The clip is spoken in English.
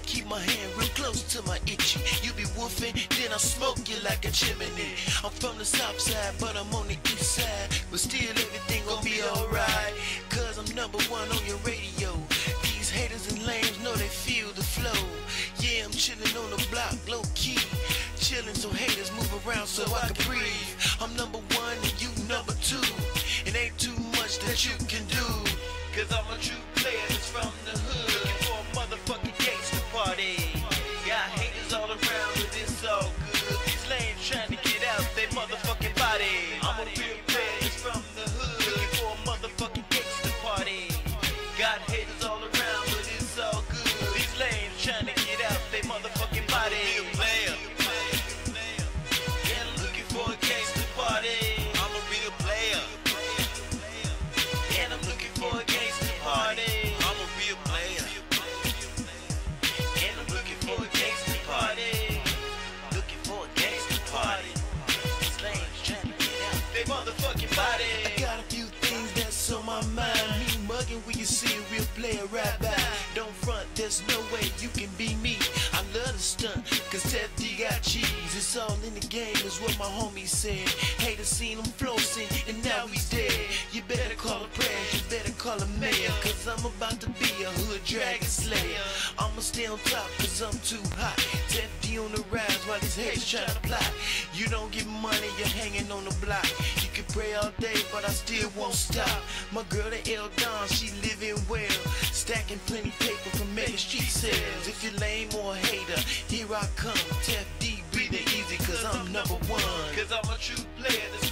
keep my hand real close to my itchy. You be woofing, then I smoke you like a chimney. I'm from the south side, but I'm on the east side. But still everything gon' be alright, cause I'm number one on your radio. These haters and lames know they feel the flow. Yeah, I'm chillin' on the block, low key. Chillin' so haters move around so I can breathe. I'm number one and you number two. It ain't too much that you can do, cause I'm a true player that's from the hood, looking for a motherfucking gangsta party. Got haters all around, but it's all good. These lames trying to get out they motherfucking body. I'm a real player that's from the hood, looking for a motherfucking gangsta party. Got haters all around, but it's all good. These lames trying to get out they motherfucking body. Real player. Yeah, I'm looking for a gangsta party. I'm a real player. And I'm looking for a gangsta party. I'm a real player. And I'm looking for a gangsta party. Looking for a gangsta party. These lames trying to get out they motherfucking body. I got a few things that's on my mind. Me mugging when you see a real player right by. Don't front, there's no way you can be me. I love to stunt, cause Tef D got cheese. It's all in the game, is what my homie said. Haters seen him flossing, and now he's dead. You better call a prayer, you better call a mayor, cause I'm about to be a hood dragon slayer. I'ma stay on top, cause I'm too hot. Tef D on the rise while these haters try to plot. You don't get money, you're hanging on the block. You can pray all day, but I still won't stop. My girl, the L Don, she living well, stacking plenty paper from many street sales. If you're lame or a hater, here I come. Tef D, breathing easy, cause I'm number one. Cause I'm a true player.